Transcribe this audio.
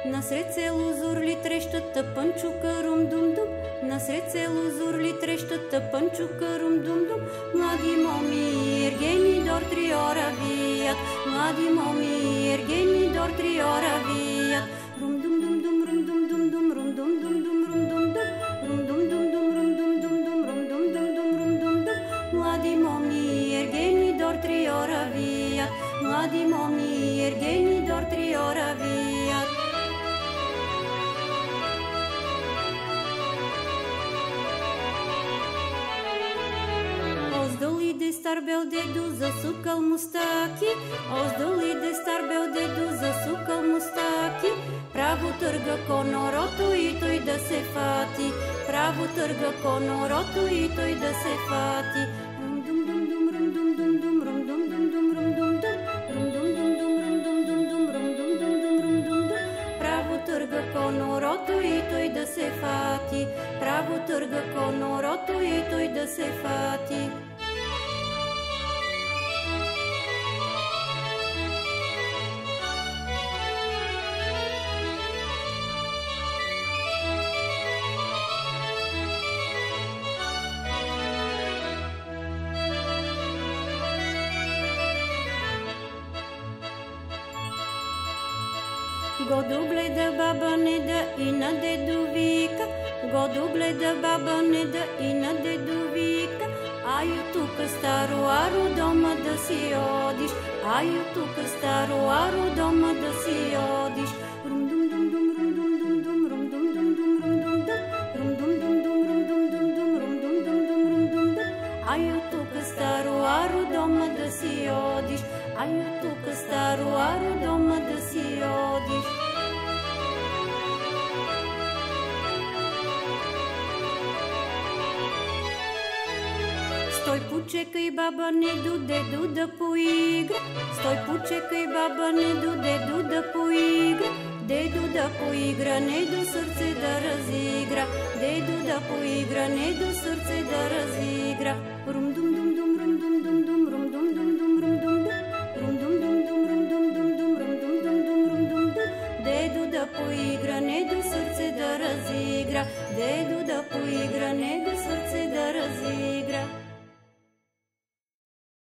Насред село зурли трещата пънчука рум-дум-дум. Насред село зурли трещата пънчука рум-дум-дум. Млади моми ергени дор триора вият. Млади моми ергени дор триора вият. Рум-дум-дум-дум, рум-дум-дум-дум, рум-дум-дум-дум, рум-дум-дум. Рум-дум-дум-дум, рум-дум-дум-дум, рум-дум-дум-дум, рум-дум-дум. Млади моми ергени дор триора вият. Млади моми ергени дор триора вият. Оздол иде стар бел дедо, засукал мустаки. Оздол иде стар бел дедо, засукал мустаки. Право търга конорото и той да се фати. Право търга конорото и той да се фати. Рум-дум-дум-дум, рум-дум-дум-дум, рум-дум-дум-дум, рум-дум-дум. Рум-дум-дум-дум, рум-дум-дум-дум, рум-дум-дум-дум, рум-дум-дум. Право търга конорото и той да се фати. Право търга конорото и той да се фати. Году гледа баба Неда и на дедо вика. Году гледа баба Неда и на дедо вика. Аю тука старо аро дома да си одиш. Аю тука старо аро дома да си одиш. Рум-дум-дум-дум, рум-дум-дум-дум, рум-дум-дум-дум, рум-дум-дум. Рум-дум-дум-дум, рум-дум-дум-дум, рум-дум-дум-дум, рум-дум-дум. Аю тука старо аро дома да си одиш. Аю тука старо аро дома да си одиш. Стой, почекай, баба Недо, дедо да поигра. Стой, почекай, баба Недо, дедо да поигра. Дедо да поигра, Недо сърце да разигра. Дедо да поигра, Недо сърце да разигра. Рум-дум-дум-дум, рум-дум-дум-дум,